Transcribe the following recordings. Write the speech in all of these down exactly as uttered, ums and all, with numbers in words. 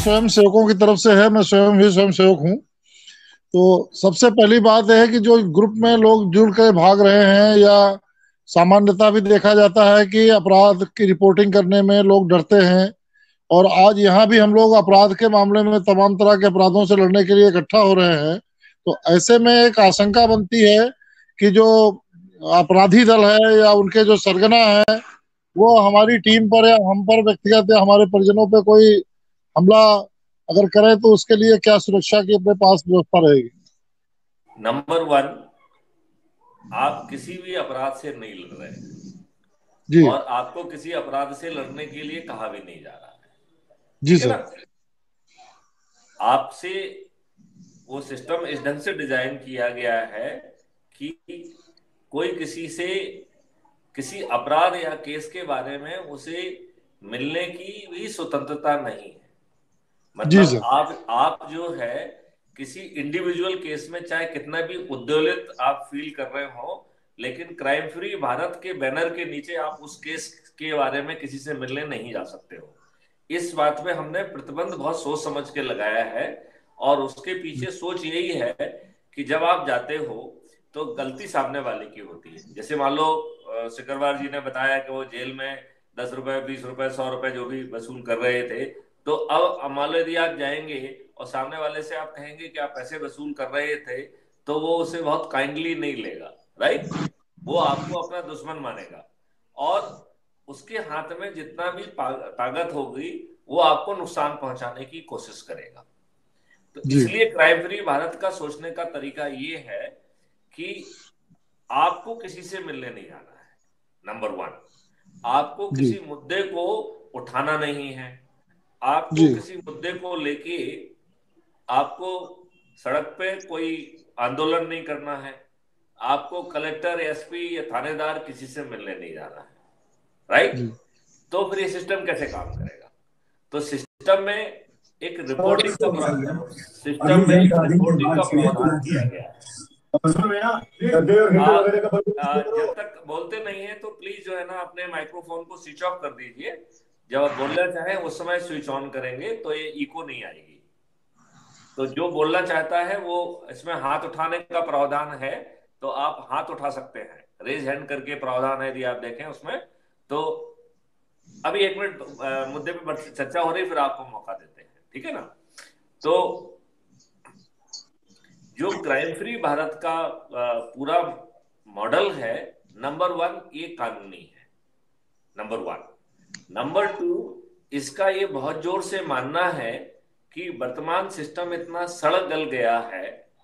स्वयं सेवकों की तरफ से है, मैं स्वयं भी स्वयं सेवक हूँ। तो सबसे पहली बात है कि जो ग्रुप में लोग जुड़ के भाग रहे हैं, या सामान्यता भी देखा जाता है कि अपराध की रिपोर्टिंग करने में लोग डरते हैं, और आज यहाँ भी हम लोग अपराध के मामले में तमाम तरह के अपराधों से लड़ने के लिए इकट्ठा हो रहे हैं। तो ऐसे में एक आशंका बनती है कि जो अपराधी दल है या उनके जो सरगना है, वो हमारी टीम पर या हम पर व्यक्तिगत या हमारे परिजनों पर कोई हमला अगर करे तो उसके लिए क्या सुरक्षा की अपने पास व्यवस्था रहेगी? नंबर वन, आप किसी भी अपराध से नहीं लड़ रहे हैं जी और आपको किसी अपराध से लड़ने के लिए कहा भी नहीं जा रहा है। जी ठीक है सर। ना? आपसे वो सिस्टम इस ढंग से डिजाइन किया गया है कि कोई किसी से किसी अपराध या केस के बारे में उसे मिलने की भी स्वतंत्रता नहीं है। जी मतलब सर। आप आप जो है किसी इंडिविजुअल केस में चाहे कितना भी उद्वेलित आप फील कर रहे हो, लेकिन क्राइम फ्री भारत के बैनर के नीचे आप उस केस के बारे में किसी से मिलने नहीं जा सकते हो। इस बात पे हमने प्रतिबंध बहुत सोच समझ के लगाया है, और उसके पीछे सोच यही है कि जब आप जाते हो तो गलती सामने वाले की होती है। जैसे मान लो सिकरवार जी ने बताया कि वो जेल में दस रुपए, बीस रुपए, सौ रुपए जो भी वसूल कर रहे थे, तो अब मान लो यदि आप जाएंगे और सामने वाले से आप कहेंगे कि आप पैसे वसूल कर रहे थे, तो वो उसे बहुत काइंडली नहीं लेगा, राइट? वो आपको अपना दुश्मन मानेगा, और उसके हाथ में जितना भी ताकत होगी वो आपको नुकसान पहुंचाने की कोशिश करेगा। तो जी इसलिए क्राइम फ्री भारत का सोचने का तरीका ये है कि आपको किसी से मिलने नहीं जाना है। नंबर वन, आपको जी किसी मुद्दे को उठाना नहीं है। आपको जी किसी मुद्दे को लेके आपको सड़क पे कोई आंदोलन नहीं करना है। आपको कलेक्टर, एसपी या थानेदार किसी से मिलने नहीं जाना है, राइट? जी। तो फिर ये सिस्टम कैसे काम करेगा? तो सिस्टम में एक रिपोर्टिंग का सिस्टम में एक रिपोर्टिंग का प्रावधान किया गया है। आप आ, जब तक बोलते नहीं है तो प्लीज जो है ना अपने माइक्रोफोन को स्विच ऑफ कर दीजिए। जब आप बोलना चाहें उस समय स्विच ऑन करेंगे तो ये इको नहीं आएगी। तो जो बोलना चाहता है वो, इसमें हाथ उठाने का प्रावधान है, तो आप हाथ उठा सकते हैं। रेज हैंड करके प्रावधान है, यदि आप देखें उसमें। तो अभी एक मिनट मुद्दे पे चर्चा हो रही, फिर आपको मौका देते हैं, ठीक है ना? तो जो क्राइम फ्री भारत का पूरा मॉडल है, नंबर वन, ये कानूनी है, नंबर वन। नंबर टू, इसका ये बहुत जोर से मानना है कि वर्तमान सिस्टम इतना सड़ गल गया है,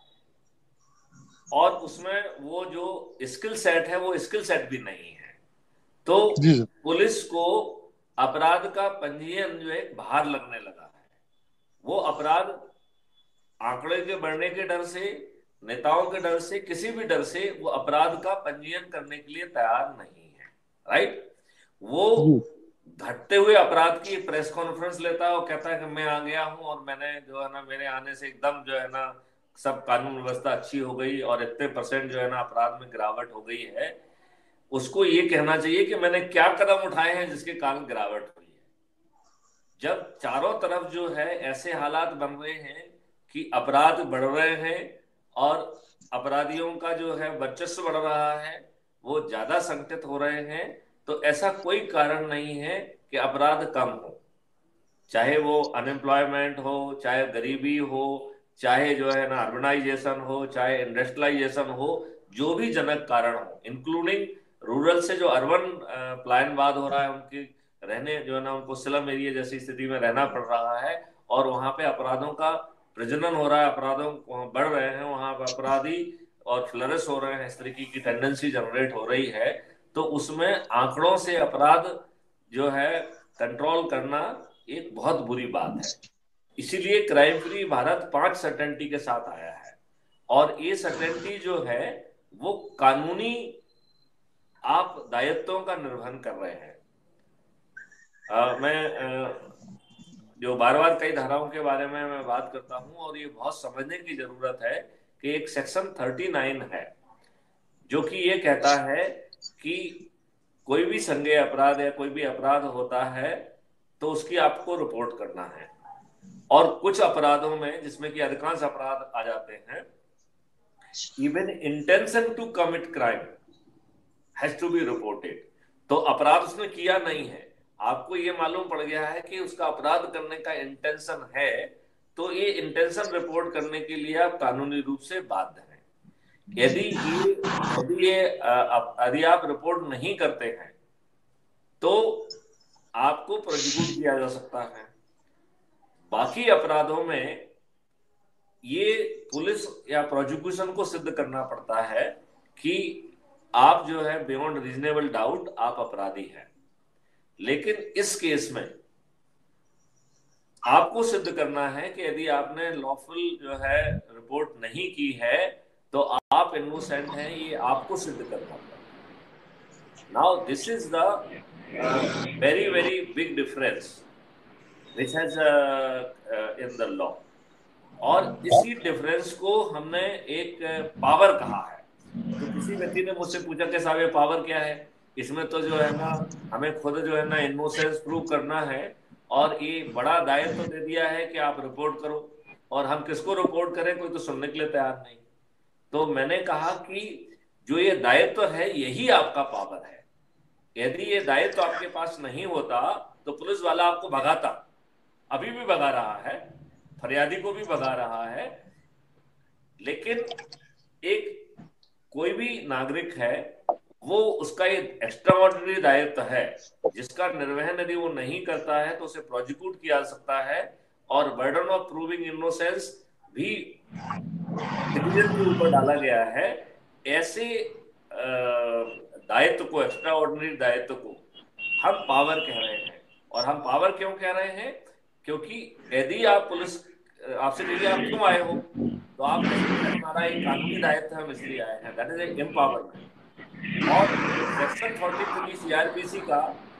और उसमें वो जो स्किल सेट है वो स्किल सेट भी नहीं है। तो जी सर। पुलिस को अपराध का पंजीयन जो है भार लगने लगा है। वो अपराध आंकड़े के बढ़ने के डर से, नेताओं के डर से, किसी भी डर से वो अपराध का पंजीयन करने के लिए तैयार नहीं है, राइट? वो जी घटते हुए अपराध की प्रेस कॉन्फ्रेंस लेता है और कहता है कि मैं आ गया हूं और मैंने जो है ना, मेरे आने से एकदम जो है ना सब कानून व्यवस्था अच्छी हो गई और इतने परसेंट जो है ना अपराध में गिरावट हो गई है। उसको ये कहना चाहिए कि मैंने क्या कदम उठाए हैं जिसके कारण गिरावट हुई है। जब चारों तरफ जो है ऐसे हालात बन रहे हैं कि अपराध बढ़ रहे हैं और अपराधियों का जो है वर्चस्व बढ़ रहा है, वो ज्यादा संगठित हो रहे हैं, तो ऐसा कोई कारण नहीं है कि अपराध कम हो। चाहे वो अनएम्प्लॉयमेंट हो, चाहे गरीबी हो, चाहे जो है ना अर्बनाइजेशन हो, चाहे इंडस्ट्रियलाइजेशन हो, जो भी जनक कारण हो, इंक्लूडिंग रूरल से जो अर्बन पलायनवाद हो रहा है, उनकी रहने जो है ना, उनको स्लम एरिया जैसी स्थिति में रहना पड़ रहा है, और वहां पे अपराधों का प्रजनन हो रहा है, अपराधों बढ़ रहे हैं, वहां पर अपराधी और फ्लरिश हो रहे हैं, इस तरीके की टेंडेंसी जनरेट हो रही है। तो उसमें आंकड़ों से अपराध जो है कंट्रोल करना एक बहुत बुरी बात है। इसीलिए क्राइम फ्री भारत पांच सर्टेनिटी के साथ आया है, और ये सर्टेनिटी जो है वो कानूनी आप दायित्वों का निर्वहन कर रहे हैं। आ, मैं आ, जो बार बार कई धाराओं के बारे में मैं बात करता हूं, और ये बहुत समझने की जरूरत है कि एक सेक्शन थर्टी नाइन है जो कि ये कहता है कि कोई भी संज्ञेय अपराध या कोई भी अपराध होता है तो उसकी आपको रिपोर्ट करना है। और कुछ अपराधों में, जिसमें कि अधिकांश अपराध आ जाते हैं, even intention to commit crime has to be reported. तो अपराध उसने किया नहीं है, आपको ये मालूम पड़ गया है कि उसका अपराध करने का इंटेंशन है, तो ये इंटेंशन रिपोर्ट करने के लिए आप कानूनी रूप से बाध्य हैं। यदि ये यदि ये यदि आप रिपोर्ट नहीं करते हैं तो आपको प्रोसिक्यूट किया जा सकता है। बाकी अपराधों में ये पुलिस या प्रोसिक्यूशन को सिद्ध करना पड़ता है कि आप जो है बियॉन्ड रीजनेबल डाउट आप अपराधी हैं। लेकिन इस केस में आपको सिद्ध करना है कि यदि आपने लॉफुल जो है रिपोर्ट नहीं की है तो आप इनोसेंट हैं, ये आपको सिद्ध करना पड़ेगा। Now this is the very very big difference which has in the law. और इसी डिफरेंस को हमने एक पावर कहा है। तो किसी व्यक्ति ने मुझसे पूछा कि साहब ये पावर क्या है, इसमें तो जो है ना हमें खुद जो है ना इनोसेंस प्रूव करना है और ये बड़ा दायित्व तो दे दिया है कि आप रिपोर्ट करो, और हम किसको रिपोर्ट करें, कोई तो सुनने के लिए तैयार नहीं। तो मैंने कहा कि जो ये दायित्व तो है यही आपका पावर है। यदि ये दायित्व तो आपके पास नहीं होता तो पुलिस वाला आपको भगाता, अभी भी भगा रहा है, फरियादी को भी भगा रहा है। लेकिन एक कोई भी नागरिक है, वो उसका ये एक्स्ट्रा ऑर्डिनरी दायित्व है जिसका निर्वहन यदि वो नहीं करता है तो उसे प्रोसिक्यूट किया जा सकता है, और बर्डन ऑफ प्रूविंग इनोसेंस भी सिटीजन के ऊपर डाला गया है। ऐसे दायित्व को, एक्स्ट्रा ऑर्डिनरी दायित्व को हम पावर कह रहे हैं। और हम पावर क्यों कह रहे हैं, क्योंकि यदि आप पुलिस आपसे कहिए आप क्यों आए हो, तो आप हमारा एक कानूनी दायित्व हम इसलिए आए हैं, दैट इज ए एम्पावरमेंट। और सेक्शन फोर्टी थ्री सीआरपीसी का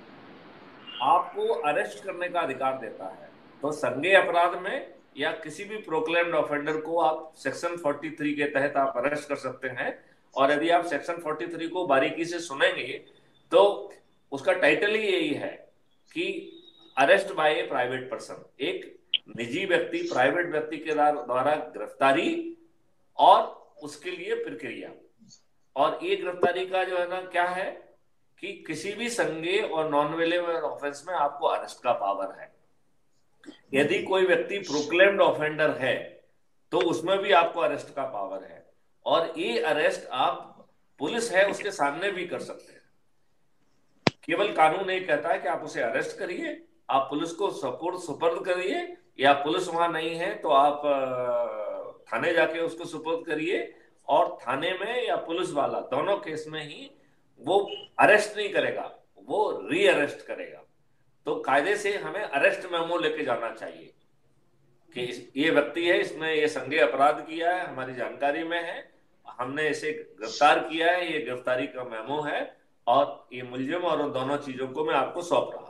आपको अरेस्ट करने का अधिकार देता है। तो संज्ञेय अपराध में या किसी भी प्रोक्लेम्ड ऑफेंडर को आप सेक्शन फोर्टी थ्री के तहत आप अरेस्ट कर सकते हैं। और यदि आप सेक्शन फोर्टी थ्री को बारीकी से सुनेंगे तो उसका टाइटल ही यही है कि arrest by a private person, एक निजी व्यक्ति, प्राइवेट व्यक्ति के द्वारा गिरफ्तारी और उसके लिए प्रक्रिया। और ये गिरफ्तारी का जो है ना क्या है कि किसी भी संज्ञेय और नॉन वेलेबल ऑफेंस में आपको अरेस्ट का पावर है। यदि कोई व्यक्ति प्रोक्लेम्ड ऑफेंडर है तो उसमें भी आपको अरेस्ट का पावर है, और ये अरेस्ट आप पुलिस है उसके सामने भी कर सकते हैं। केवल कानून ये कहता है कि आप उसे अरेस्ट करिए, आप पुलिस को सपोर्ट सुपर्द करिए, या पुलिस वहां नहीं है तो आप थाने जाके उसको सुपर्द करिए, और थाने में या पुलिस वाला दोनों केस में ही वो अरेस्ट नहीं करेगा, वो री अरेस्ट करेगा। तो कायदे से हमें अरेस्ट मेमो लेके जाना चाहिए कि ये व्यक्ति है, इसने ये संज्ञेय अपराध किया है, हमारी जानकारी में है, हमने इसे गिरफ्तार किया है, ये गिरफ्तारी का मेमो है, और ये मुलजिम और उन दोनों चीजों को मैं आपको सौंप रहा।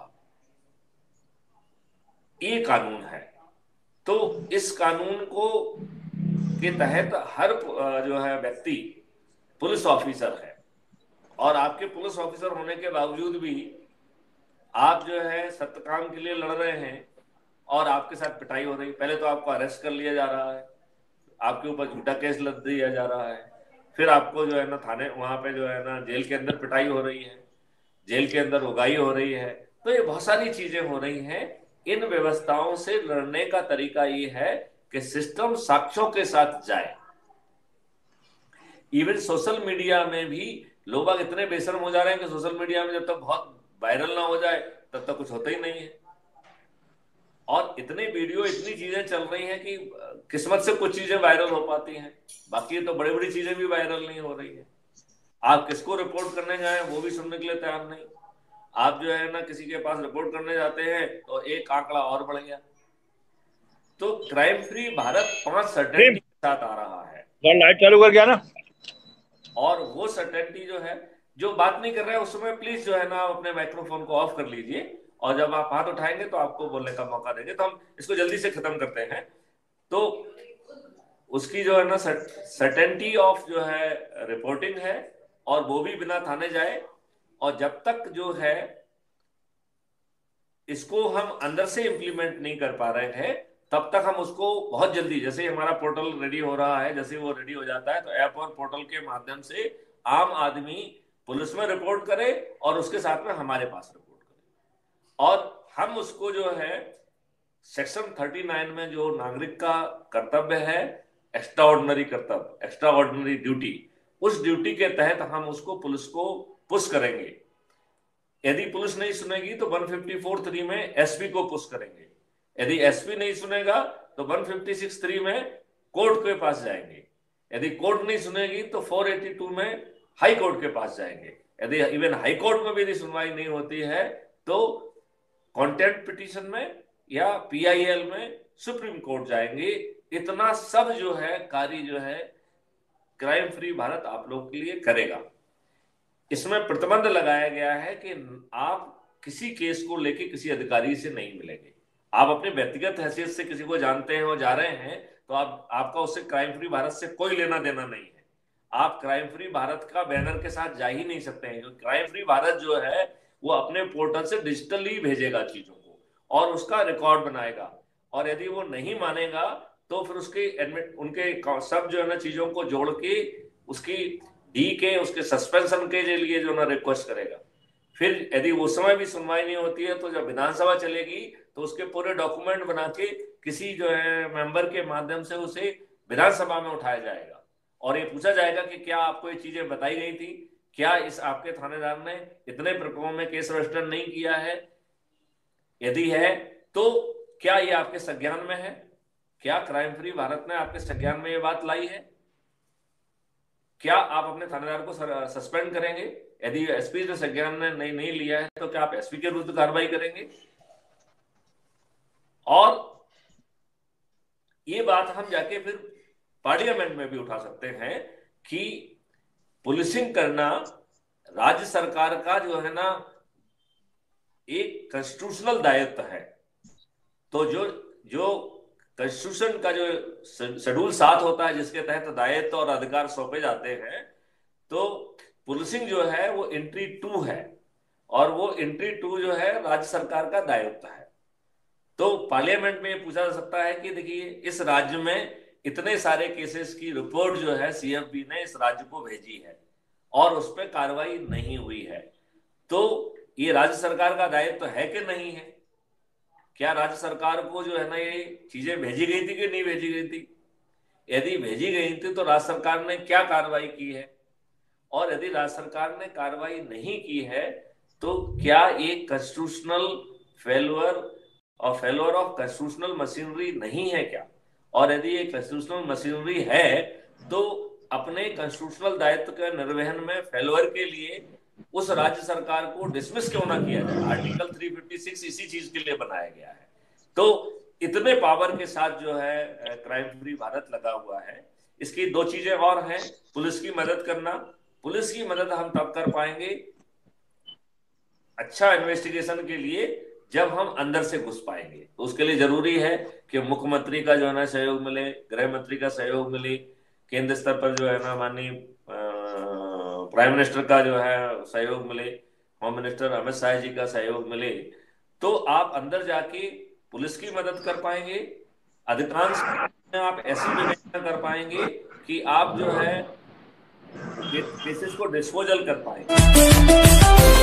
ये कानून है। तो इस कानून को के तहत हर जो है व्यक्ति पुलिस ऑफिसर है, और आपके पुलिस ऑफिसर होने के बावजूद भी आप जो है सत्य काम के लिए लड़ रहे हैं और आपके साथ पिटाई हो रही है। पहले तो आपको अरेस्ट कर लिया जा रहा है, आपके ऊपर झूठा केस लद दिया जा रहा है, फिर आपको जो है ना थाने वहां पे जो है ना जेल के अंदर पिटाई हो रही है, जेल के अंदर उगाई हो रही है। तो ये बहुत सारी चीजें हो रही हैं। इन व्यवस्थाओं से लड़ने का तरीका ये है कि सिस्टम साक्ष्यों के साथ जाए। इवन सोशल मीडिया में भी लोग इतने बेशर्म हो जा रहे हैं कि सोशल मीडिया में जब तक बहुत वायरल ना हो जाए तब तक कुछ होता ही नहीं है। और इतने वीडियो, इतनी चीजें चल रही हैं कि किस्मत से कुछ चीजें वायरल हो पाती हैं, बाकी तो बड़ी बड़ी चीजें भी वायरल नहीं हो रही है। आप किसको रिपोर्ट करने जाए वो भी सुनने के लिए तैयार नहीं। आप जो है ना किसी के पास रिपोर्ट करने जाते हैं तो एक आंकड़ा और बढ़ गया। तो क्राइम फ्री भारत पांच सर्टेनिटी के साथ आ रहा है। लाइट चालू कर गया ना, और वो सर्टेनिटी जो है, जो बात नहीं कर रहे हैं उस समय प्लीज जो है ना अपने माइक्रोफोन को ऑफ कर लीजिए, और जब आप हाथ उठाएंगे तो आपको बोलने का मौका देंगे। तो हम इसको जल्दी से खत्म करते हैं। तो उसकी जो है ना सर्टेनिटी ऑफ जो है रिपोर्टिंग है, और वो भी बिना थाने जाए। और जब तक जो है इसको हम अंदर से इंप्लीमेंट नहीं कर पा रहे हैं तब तक हम उसको बहुत जल्दी, जैसे ही हमारा पोर्टल रेडी हो रहा है, जैसे वो रेडी हो जाता है, तो ऐप और पोर्टल के माध्यम से आम आदमी पुलिस में रिपोर्ट करे और उसके साथ में हमारे पास रिपोर्ट करे, और हम उसको जो है सेक्शन थर्टी नाइन में जो नागरिक का कर्तव्य है, एक्स्ट्रा ऑर्डिनरी कर्तव्य, एक्स्ट्रा ऑर्डिनरी ड्यूटी, उस ड्यूटी के तहत हम उसको पुलिस को पुश करेंगे। यदि पुलिस नहीं सुनेगी तो वन फिफ्टी फोर थ्री में एसपी को पुश करेंगे, यदि एसपी नहीं सुनेगा तो वन फिफ्टी सिक्स थ्री में कोर्ट के पास जाएंगे, यदि कोर्ट नहीं सुनेगी तो फोर एटी टू में हाई कोर्ट के पास जाएंगे, यदि इवन हाई कोर्ट में भी यदि सुनवाई नहीं होती है तो कॉन्टेम्प्ट पिटीशन में या पीआईएल में सुप्रीम कोर्ट जाएंगे। इतना सब जो है कार्य जो है क्राइम फ्री भारत आप लोग के लिए करेगा। इसमें प्रतिबंध लगाया गया है कि आप किसी केस को लेके किसी अधिकारी से नहीं मिलेंगे। आप अपने व्यक्तिगत हैसियत से किसी को जानते हैं और जा रहे हैं तो आप आपका उससे क्राइम फ्री भारत से कोई लेना देना नहीं है। आप क्राइम फ्री भारत का बैनर के साथ जा ही नहीं सकते हैं, क्योंकि क्राइम फ्री भारत जो है वो अपने पोर्टल से डिजिटली भेजेगा चीजों को और उसका रिकॉर्ड बनाएगा, और यदि वो नहीं मानेगा तो फिर उसके एडमिट उनके सब जो है ना चीजों को जोड़ के उसकी डी के उसके सस्पेंशन के लिए जो ना रिक्वेस्ट करेगा। फिर यदि उस समय भी सुनवाई नहीं होती है तो जब विधानसभा चलेगी तो उसके पूरे डॉक्यूमेंट बना के किसी जो है मेंबर के माध्यम से उसे विधानसभा में उठाया जाएगा और ये पूछा जाएगा कि क्या आपको ये चीजें बताई गई थी, क्या इस आपके थानेदार ने इतने प्रकरणों में केस रजिस्टर नहीं किया है, यदि है तो क्या ये आपके संज्ञान में है, क्या क्राइम फ्री भारत ने आपके संज्ञान में ये बात लाई है, क्या आप अपने थानेदार को सस्पेंड करेंगे, यदि एसपी ने संज्ञान ने नहीं, नहीं लिया है तो क्या आप एसपी के विरुद्ध कार्रवाई करेंगे। और ये बात हम जाके फिर पार्लियामेंट में भी उठा सकते हैं कि पुलिसिंग करना राज्य सरकार का जो है ना एक कॉन्स्टिट्यूशनल दायित्व है। तो जो जो कॉन्स्टिट्यूशन का जो शेड्यूल सात होता है जिसके तहत दायित्व और अधिकार सौंपे जाते हैं, तो पुलिसिंग जो है वो एंट्री टू है और वो एंट्री टू जो है राज्य सरकार का दायित्व है। तो पार्लियामेंट में ये पूछा जा सकता है कि देखिए इस राज्य में इतने सारे केसेस की रिपोर्ट जो है सीएफबी ने इस राज्य को भेजी है और उस पर कार्रवाई नहीं हुई है, तो ये राज्य सरकार का दायित्व है कि नहीं है। क्या राज्य सरकार को जो है ना ये चीजें भेजी गई थी कि नहीं भेजी गई थी, यदि भेजी गई थी तो राज्य सरकार ने क्या कार्रवाई की है, और यदि राज्य सरकार ने कार्रवाई नहीं की है तो क्या ये कॉन्स्टिट्यूशनल फेल्योर और फेल्योर ऑफ कॉन्स्टिट्यूशनल मशीनरी नहीं है क्या, और यदि ये कॉन्स्टिट्यूशनल मशीनरी है तो अपने कॉन्स्टिट्यूशनल दायित्व के निर्वहन में फेल्योर के लिए उस राज्य सरकार को डिसमिस क्यों ना किया जाए। आर्टिकल थ्री फिफ्टी सिक्स इसी चीज के लिए बनाया गया है। तो इतने पावर के साथ जो है क्राइम फ्री भारत लगा हुआ है। इसकी दो चीजें और हैं, पुलिस की मदद करना। पुलिस की मदद हम तब कर पाएंगे अच्छा इन्वेस्टिगेशन के लिए जब हम अंदर से घुस पाएंगे। तो उसके लिए जरूरी है कि मुख्यमंत्री का जो है ना सहयोग मिले, गृह मंत्री का सहयोग मिले, केंद्र स्तर पर जो है ना माननीय प्राइम मिनिस्टर का जो है सहयोग मिले, होम मिनिस्टर अमित शाह जी का सहयोग मिले, तो आप अंदर जाके पुलिस की मदद कर पाएंगे। अधिकांश आप ऐसी व्यवस्था कर पाएंगे कि आप जो है केसेस को डिस्पोजल कर पाएंगे।